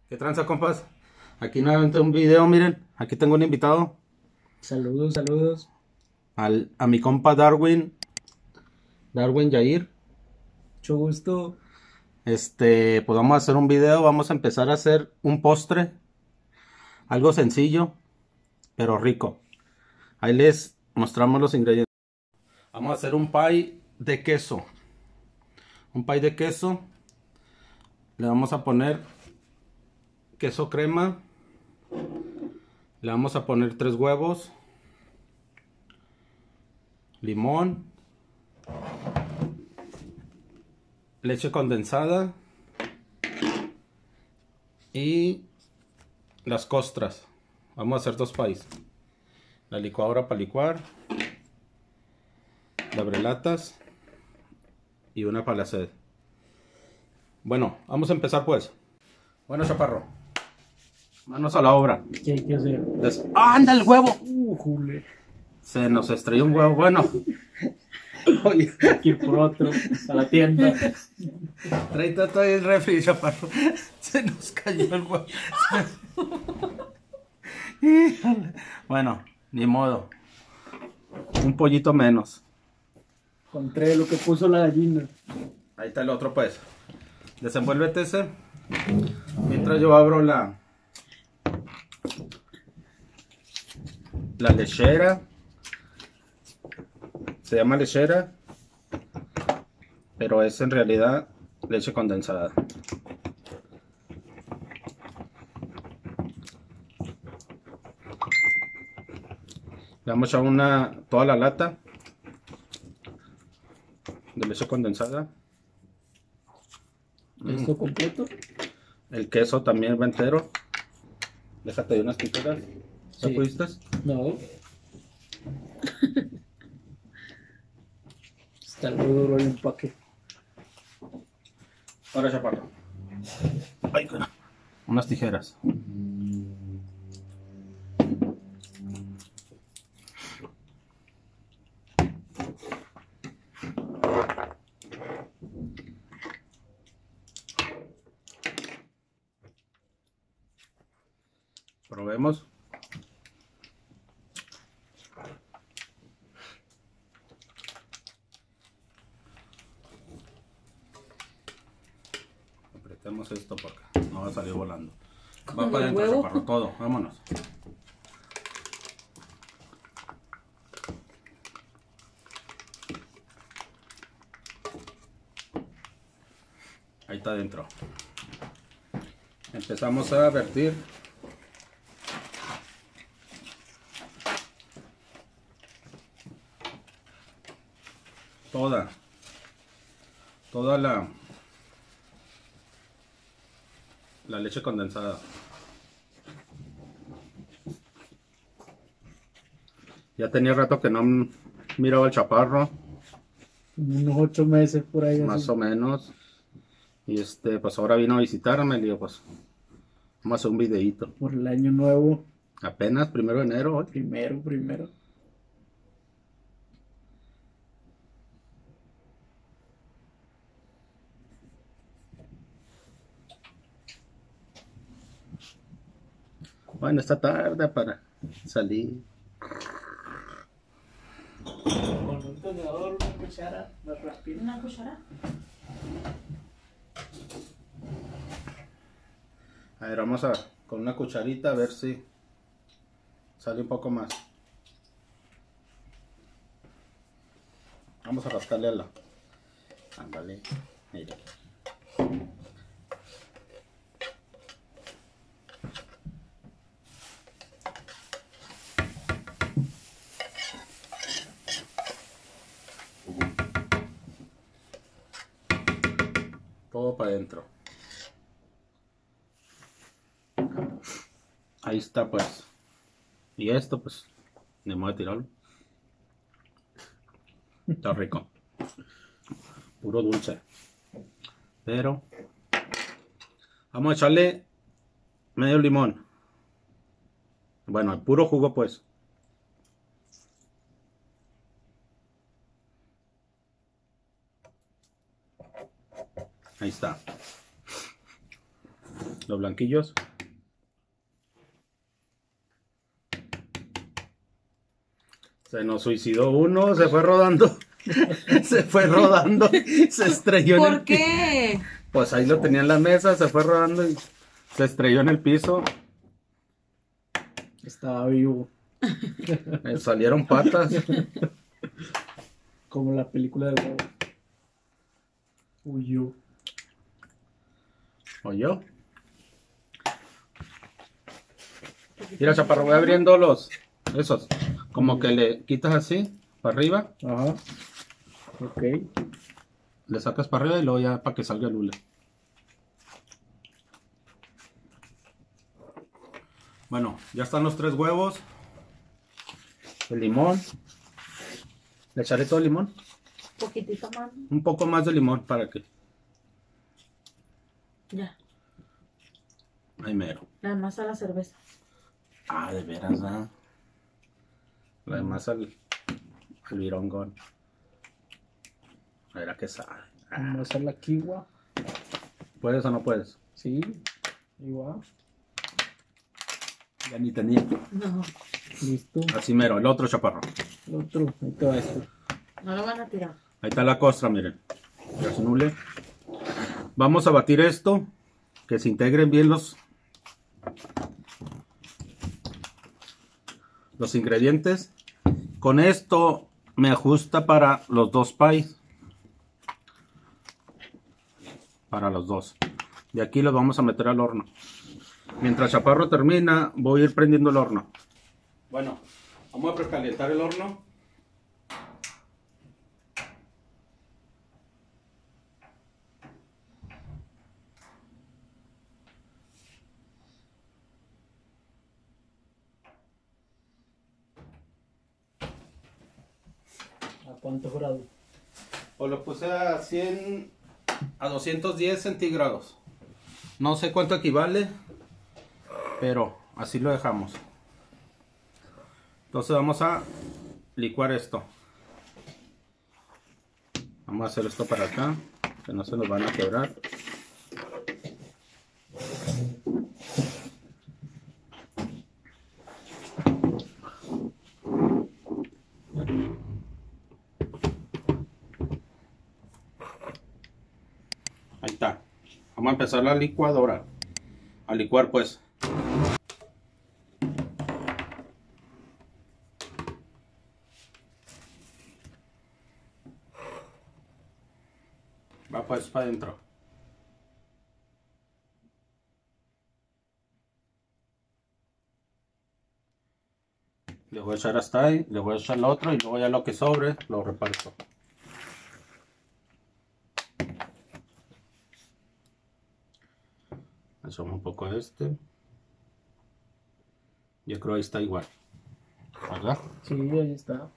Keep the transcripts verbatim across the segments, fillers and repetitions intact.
¿Qué tranza, compas? Aquí nuevamente un video, miren. Aquí tengo un invitado. Saludos, saludos. Al, a mi compa Darwin. Darwin Yair. Mucho gusto. Este, pues vamos a hacer un video. Vamos a empezar a hacer un postre. Algo sencillo, pero rico. Ahí les mostramos los ingredientes. Vamos a hacer un pie de queso. Un pie de queso. Le vamos a poner queso crema. Le vamos a poner tres huevos. Limón. Leche condensada. Y las costras. Vamos a hacer dos pies. La licuadora para licuar. La abrelatas. Y una para la sed. Bueno, vamos a empezar pues. Bueno, chaparro. Manos a la obra. ¿Qué hay que hacer? Des- ¡Ah, anda el huevo! Uh, jule. Se nos estrelló un huevo. Bueno. Oye, Hay que ir por otro a la tienda. trae todo el refri, chaparro. Se nos cayó el huevo. Híjole. Bueno, ni modo. Un pollito menos. Encontré lo que puso la gallina. Ahí está el otro pues. Desenvuélvete ese. Mientras yo abro la La lechera. Se llama lechera, pero es en realidad leche condensada. Le vamos a echar una, toda la lata de leche condensada. ¿Esto completo? El queso también va entero. Déjate de unas tijeras. ¿Ya Sí. pudiste? No. Está muy duro el empaque. Ahora, chaparro. Ay, cara. Unas tijeras. Probemos. Apretemos esto porque no va a salir volando. Va ¿Con para el adentro, huevo? chaparro, todo. Vámonos. Ahí está adentro. Empezamos a vertir. Toda. Toda la la leche condensada. Ya tenía rato que no miraba el chaparro, Unos ocho meses por ahí. más así. o menos. Y este, pues ahora vino a visitarme, le digo, pues vamos a hacer un videíto. Por el año nuevo. Apenas primero de enero hoy. Primero, primero. Bueno, está tarde para salir. Con un tenedor, una cuchara, más rápido. ¿Una cuchara? A ver, vamos a con una cucharita a ver si sale un poco más. Vamos a rascarle a la. Ándale, mira. Todo para adentro. Ahí está pues. Y esto pues, ni modo de tirarlo. Está rico. Puro dulce. Pero vamos a echarle medio limón. Bueno, el puro jugo pues. Ahí está. los blanquillos. Se nos suicidó uno, se fue rodando. Se fue rodando, se estrelló en el ¿Por qué? Pues ahí lo tenía en la mesa, se fue rodando y se estrelló en el piso. Estaba vivo. Me salieron patas. Como la película de Bob. Huyó. ¿Oyó? Mira, Chaparro, voy abriendo los... Esos. Como que le quitas así, para arriba. Ajá. Ok. Le sacas para arriba y luego ya para que salga el hule. Bueno, ya están los tres huevos. El limón. ¿Le echaré todo el limón? Poquitito más. Un poco más de limón para que... Ya. Ahí mero. Nada más a la cerveza. Ah, de veras, ¿ah? Lo demás al, al virongón. A ver a qué sabe. Ah, Vamos a hacer la kiwa. ¿puedes o no puedes? Sí. Igual. Ya ni tenía. No. Listo. Así mero, el otro, Chaparro. El otro. Ahí te va esto. No lo van a tirar. Ahí está la costra, miren. Ya es un hule. Vamos a batir esto. Que se integren bien los... Los ingredientes. Con esto me ajusta para los dos pies. Para los dos. Y aquí los vamos a meter al horno. Mientras Chaparro termina, voy a ir prendiendo el horno. Bueno, vamos a precalentar el horno. ¿A cuántos grados? O lo puse a cien, a doscientos diez centígrados. No sé cuánto equivale, pero así lo dejamos. Entonces vamos a licuar esto. Vamos a hacer esto para acá, que no se nos van a quebrar. Ahí está. Vamos a empezar la licuadora. A licuar pues. Va pues para adentro. Le voy a echar hasta ahí, le voy a echar lo otro y luego ya lo que sobre lo reparto. Echamos un poco de este. Yo creo que ahí está igual, ¿verdad? Sí, ahí está.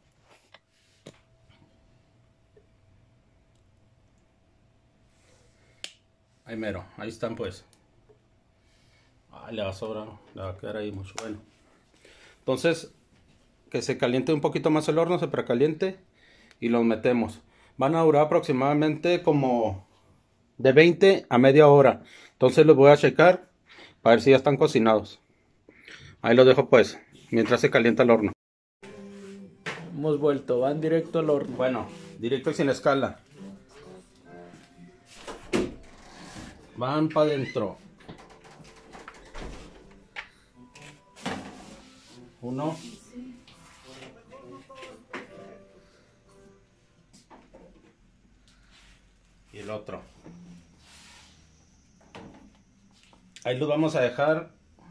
Ahí mero, ahí están pues. Ay, le va a sobrar, le va a quedar ahí mucho. Bueno, entonces que se caliente un poquito más el horno, se precaliente y los metemos. Van a durar aproximadamente como de veinte a media hora. Entonces los voy a checar para ver si ya están cocinados. Ahí los dejo pues, mientras se calienta el horno. Hemos vuelto. Van directo al horno. Bueno, directo y sin escala. Van para adentro. Uno. Y el otro. Ahí los vamos a dejar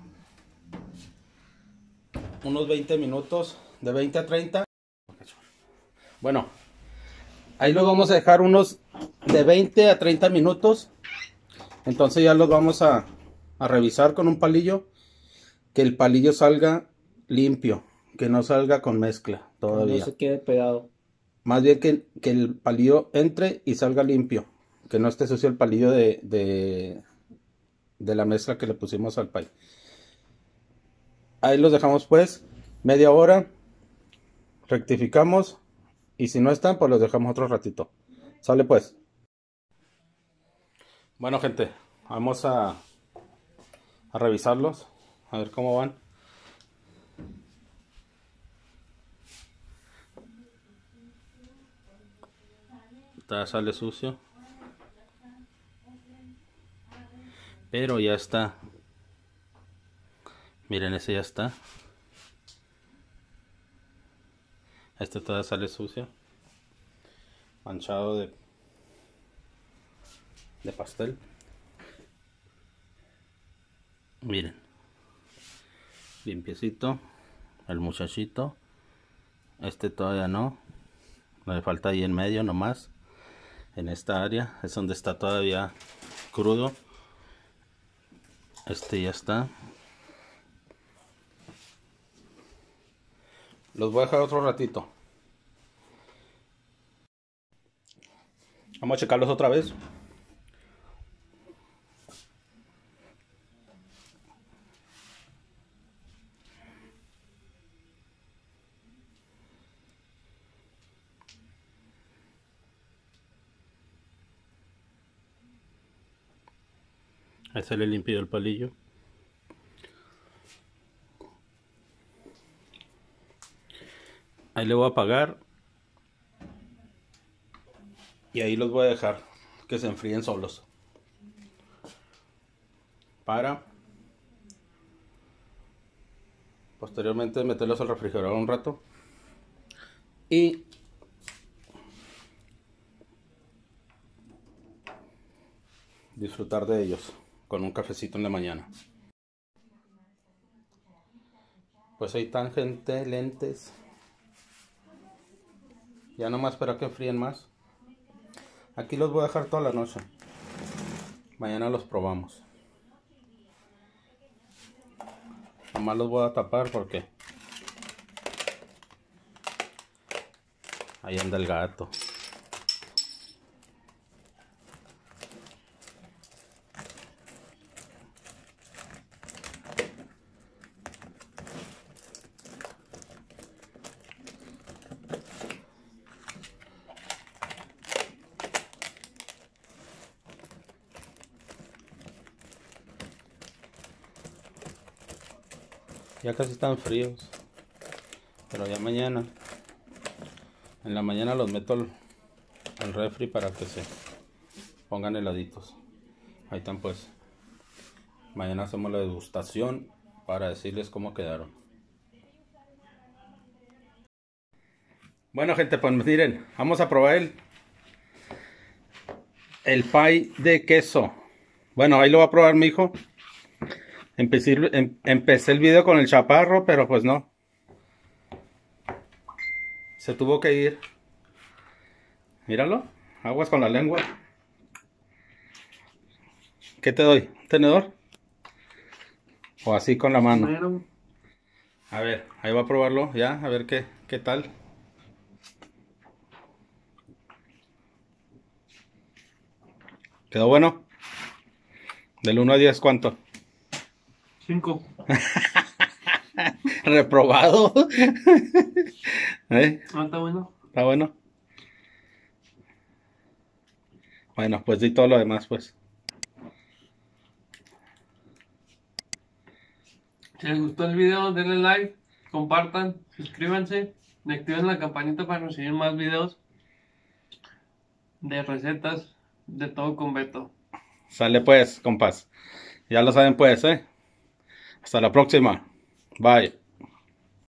unos veinte minutos, de veinte a treinta. Bueno, ahí los vamos a dejar unos de veinte a treinta minutos. Entonces ya los vamos a, a revisar con un palillo. Que el palillo salga limpio, que no salga con mezcla todavía. No se quede pegado. Más bien que, que el palillo entre y salga limpio. Que no esté sucio el palillo de, de, de la mezcla que le pusimos al pay. Ahí los dejamos pues media hora. Rectificamos. Y si no están, pues los dejamos otro ratito. Sale pues. Bueno, gente, vamos a a revisarlos, a ver cómo van. Todavía sale sucio, pero ya está. Miren, ese ya está. Este todavía sale sucio, manchado de, de pastel. Miren, limpiecito el muchachito. Este todavía no, me falta ahí en medio nomás. En esta área es donde está todavía crudo. Este ya está. Los voy a dejar otro ratito. Vamos a checarlos otra vez. Ahí se le limpió el palillo. Ahí le voy a apagar. Y ahí los voy a dejar que se enfríen solos. Para posteriormente meterlos al refrigerador un rato. Y disfrutar de ellos con un cafecito en la mañana. Pues ahí están, gente, lentes. Ya nomás para que enfríen más. Aquí los voy a dejar toda la noche. Mañana los probamos. Nomás los voy a tapar porque ahí anda el gato. Ya casi están fríos, pero ya mañana, en la mañana los meto al, al refri para que se pongan heladitos. Ahí están pues. Mañana hacemos la degustación para decirles cómo quedaron. Bueno, gente, pues miren, vamos a probar el, el pie de queso. Bueno, ahí lo va a probar mi hijo. Empecé, em, empecé el video con el chaparro, pero pues no. Se tuvo que ir. Míralo. Aguas con la lengua. ¿Qué te doy? ¿Un tenedor? O así con la mano. Bueno, A ver, ahí va a probarlo ya. A ver qué, qué tal. ¿Quedó bueno? Del uno a diez, ¿cuánto? cinco. Reprobado. ¿Eh? Ah, está bueno. ¿Está bueno? Bueno, pues di todo lo demás, pues. Si les gustó el video, denle like, compartan, suscríbanse y activen la campanita para recibir más videos de recetas de todo con Beto. Sale pues, compas. Ya lo saben pues, ¿eh? Hasta la próxima. Bye.